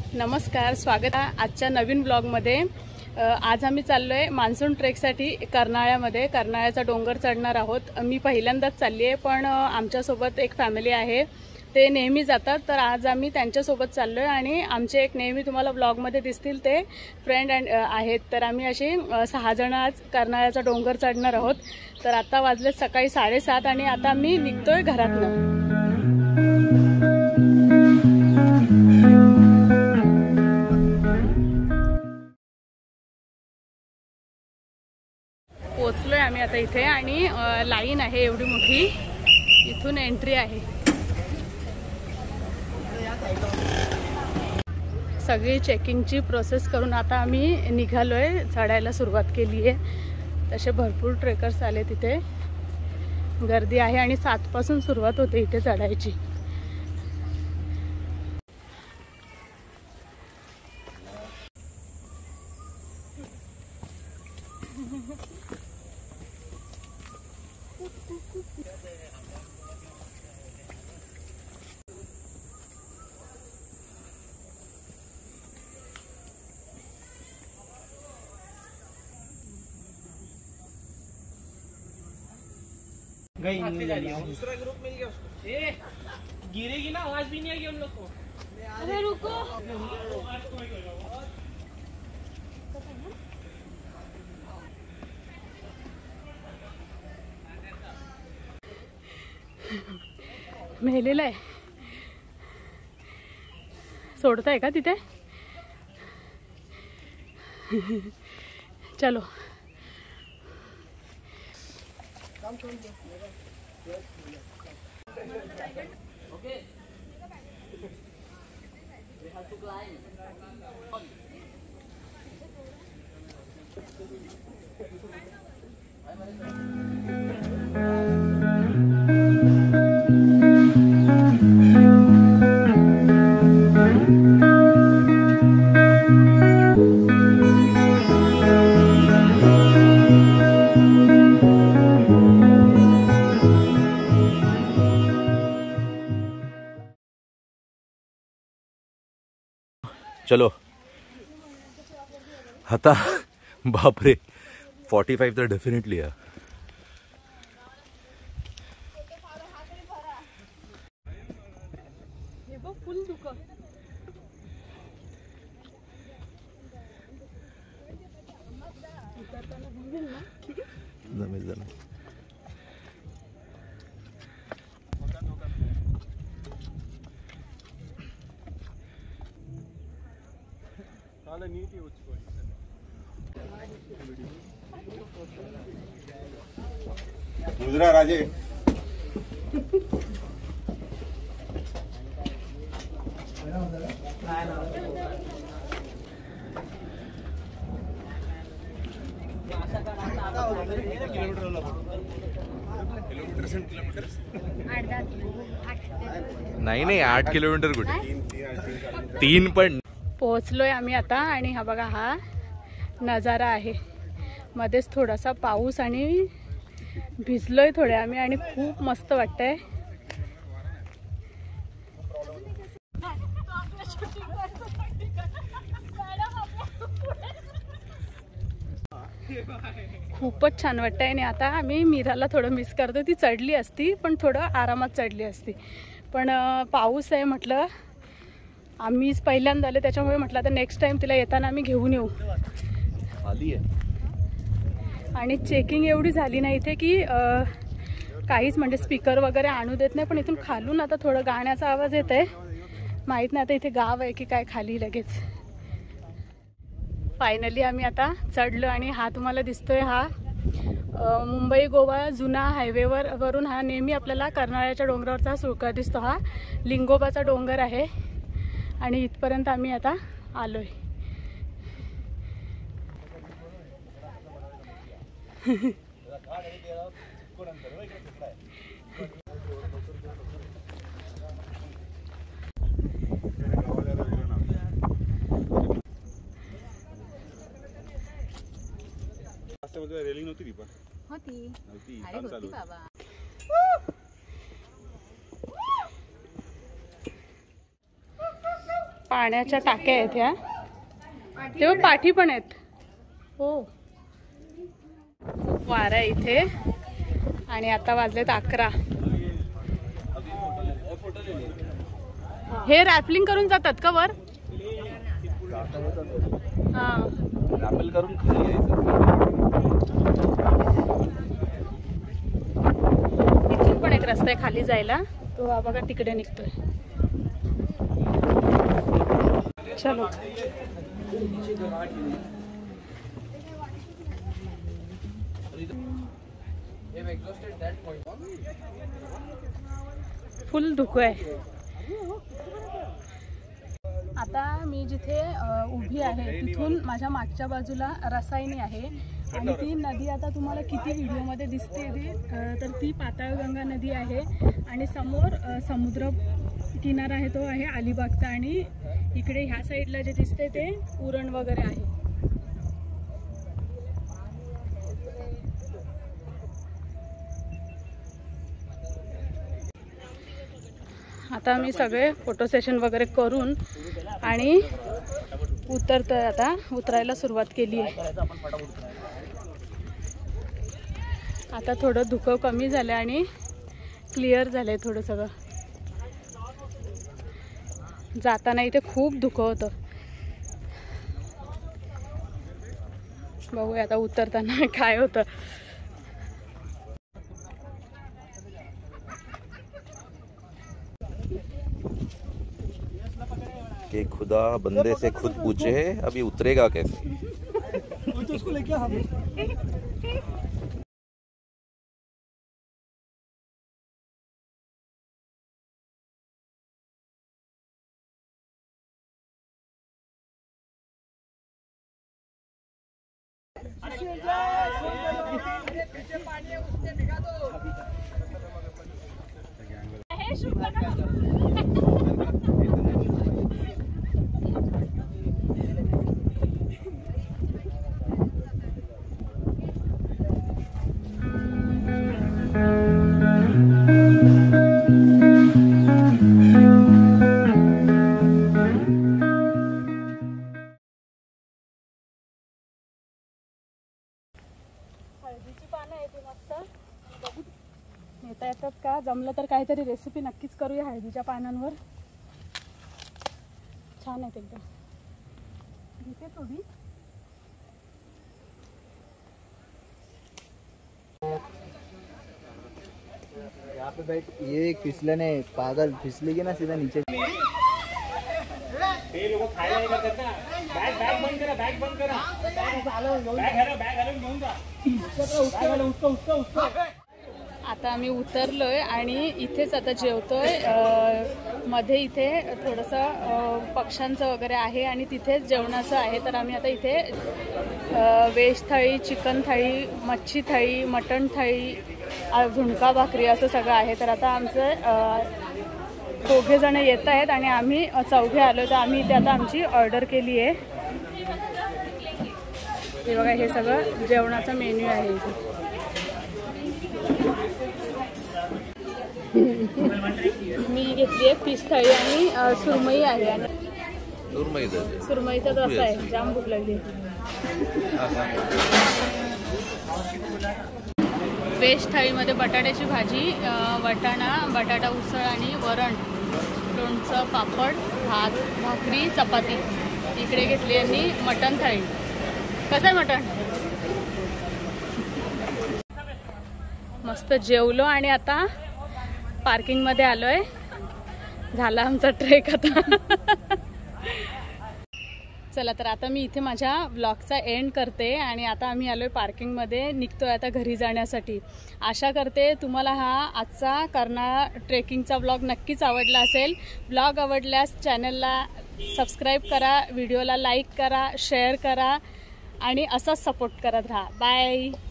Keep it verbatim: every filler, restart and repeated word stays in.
नमस्कार, स्वागत आहे आजच्या नवीन ब्लॉगमध्ये। आज आम्ही चाललोय मान्सून ट्रेकसाठी कर्नाळ्यामध्ये। कर्नाळ्याचा डोंगर चढणार आहोत। मी पहिल्यांदाच चालली आहे, पण आमच्या सोबत एक फॅमिली आहे, ते नेहमी जातात, तर आज आम्ही त्यांच्या सोबत चाललोय आणि आमचे एक नेहमी तुम्हाला ब्लॉगमध्ये दिसतील ते फ्रेंड अँड आहेत। तर आम्ही असे सहा जण आज कर्नाळ्याचा डोंगर चढणार आहोत। तर आता वाजले सकाळी साडेसात आणि आता मी निघतोय घरातनं। पोचलोय आम्ही आता इथे आणि लाईन आहे एवढी मोठी, इथून एंट्री आहे। सगळी चेकिंगची प्रोसेस करून आता आम्ही निघालोय, चढायला सुरुवात केली आहे। तसे भरपूर ट्रेकर्स आले, तिथे गर्दी आहे आणि सात पासून सुरुवात होते इथे चढायची। गई दूसरा ग्रुप मिल गया उसको। ए, गिरेगी ना, आवाज भी नहीं आएगी हम लोग को। अरे रुको, मेलेला आहे, सोडताय का तिथे? चलो Okay. We have to climb. चलो आता बापरे फोर्टी फाइव तर डेफिनेटली आहे। जमेल जमेल। गुजरा राजे नाही नाही आठ किलोमीटर कुठे, तीन पण। पोहोचलोय आम्ही आता आणि हा बघा हा नजारा आहे। मध्येच थोडासा पाऊस आणि भिजलोय थोडे आम्ही आणि खूप मस्त वाटतंय। खूपच छान वाटतंय आणि आता आम्ही मीराला थोडं मिस करतो। ती चढली असती पण थोडं आरामात चढली असती, पण पाऊस आहे म्हटलं, आम्हीच पहिल्यांदा आले त्याच्यामुळे म्हटलं आता नेक्स्ट टाइम तिला येताना आम्ही घेऊन येऊ। आली आहे आणि चेकिंग एवढी झाली नाही इथे की काहीच म्हणजे स्पीकर वगैरे आणू देत नाही, पण इथून खालून आता थोडं गाण्याचा आवाज येत आहे, माहीत नाही आता इथे गाव आहे की काय खाली लगेच। फायनली आम्ही आता चढलो आणि हा तुम्हाला दिसतोय हा मुंबई गोवा जुना हायवेवर वरून हा नेहमी आपल्याला कर्नाळ्याच्या डोंगरावरचा सुळका दिसतो, हा लिंगोबाचा डोंगर आहे आणि इथपर्यंत आम्ही आता आलोय। रेलिंग नव्हती ती पण होती नव्हती, अरे काम होती चालू बाबा। पाण्याच्या टाक्या आहेत ह्या, तेव्हा पाठी पण आहेत. हो, खूप वारा आहे इथे. आणि आता वाजलेत अकरा. हे रॅपलिंग करून जातात का वर? हा, रॅपल करून खाली इथून पण एक रस्ता आहे खाली जायला, तो हा बघा तिकडे निघतोय. चलो. फुल धुकं आहे. आता मी जिथे उभी आहे तिथून माझ्या मागच्या बाजूला रसायनी आहे आणि ती नदी आता तुम्हाला किती व्हिडिओमध्ये दिसते ती, तर ती पाताळगंगा नदी आहे. आणि समोर समुद्र किनारा आहे तो आहे अलिबागचा. आणि इकडे ह्या साईडला जे दिसते ते उरण वगैरे आहे. आता मी सगळे फोटो सेशन वगैरे करून आणि उतरतोय. आता उतरायला सुरुवात केली आहे. आता थोडं धुकं कमी झालं आणि क्लिअर झालंय थोडं सगळं. जाताना इथे खूप धुकं होतं. बघूया आता उतरताना काय होतं. कि खुदा बंदे से खुद पूछे अभी उतरेगा कैसे. तो उसको लेके हम हळदीची पानं आहेत मस्त. बघू नेता येतात का, जमलं तर काहीतरी रेसिपी नक्कीच करूया हळदीच्या पानांवर. छान आहेत एकदम. घेते थोडी. यहाँ पे बैठ, ये एक फिसलने पागल फिसली की ना सीधा नीचे. हे लोक खायला नाही करतात ना. बॅग बॅग बंद करा, बॅग बंद करा. बॅग हलवून बॅग हलव बॅग हलवून घेऊन जा. बॅग हलव, उचका उचका उचका. आता आम्ही उतरलोय आणि इथेच आता जेवतोय. मध्ये इथे थोडंसं पक्ष्यांचं वगैरे आहे आणि तिथेच जेवणाचं आहे. तर आम्ही आता इथे व्हेज थाळी, चिकन थाळी, मच्छी थाळी, मटण थाळी, झुणका भाकरी असं सगळं आहे. तर आता आमचं दोघे जण येत आहेत आणि आम्ही चौघे आलो. तर आम्ही इथे आता आमची ऑर्डर केली आहे. हे बघा, हे सगळं जेवणाचा मेन्यू आहे इथे. मी घेतली आहे फिश थाळी आणि सुरमई आहे. आणि सुरमई सुरमईचा रस्सा आहे. जाम भूक लागली. व्हेज थाळीमध्ये बटाट्याची भाजी, वाटाणा, बटाटा उसळ आणि वरण, लोणचं, पापड, भात, भाकरी, चपाती. इकडे घेतली यांनी मटण थाळी. कसं आहे मटण? मस्त जेवलो आणि आता पार्किंगमध्ये आलोय. झाला आमचा ट्रेक आता. चला, तर आता मी इथे माझ्या व्लॉगचा एंड करते आणि आता आम्ही आलोय पार्किंगमध्ये. निघतोय आता घरी जाण्यासाठी. आशा करते तुम्हाला हा आजचा कर्नाळा ट्रेकिंगचा व्लॉग नक्कीच आवडला असेल. व्लॉग आवडल्यास चॅनलला सबस्क्राईब करा, व्हिडिओला लाईक करा, शेअर करा आणि असाच सपोर्ट करत राहा. बाय.